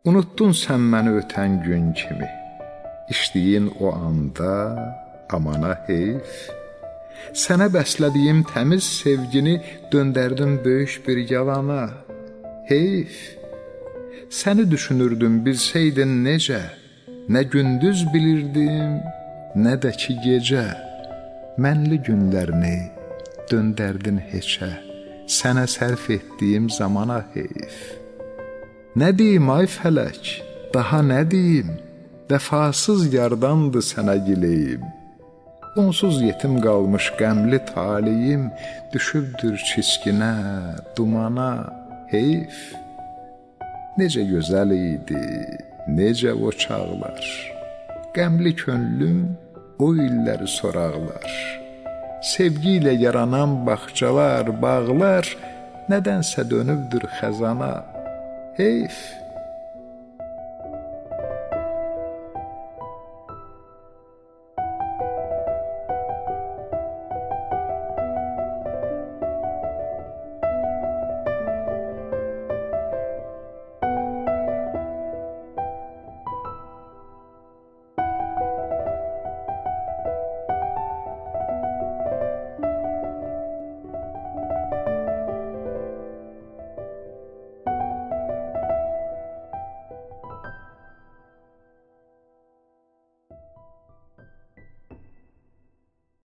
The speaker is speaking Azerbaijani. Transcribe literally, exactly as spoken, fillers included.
Unuttun sən məni ötən gün kimi, içdiyin o anda amana heyf. Sənə bəslədiyim təmiz sevgini döndərdin böyük bir yalana, heyf. Səni düşünürdüm bilsəydin necə, nə gündüz bilirdim, nə də ki gecə. Mənli günlərini döndərdin heçə, sənə sərf etdiyim zamana heyf. Nə deyim ay fələk, daha nə deyim, vəfasız yardandı sənə gileyim. Onsuz yetim qalmış qəmli taliyim, düşübdür çiskinə, dumana, heyf. Necə gözəl idi, necə o çağlar, qəmli könlüm o illəri soraqlar. Sevgi ilə yaranan bağçalar, bağlar, nədənsə dönübdür xəzana, heyf.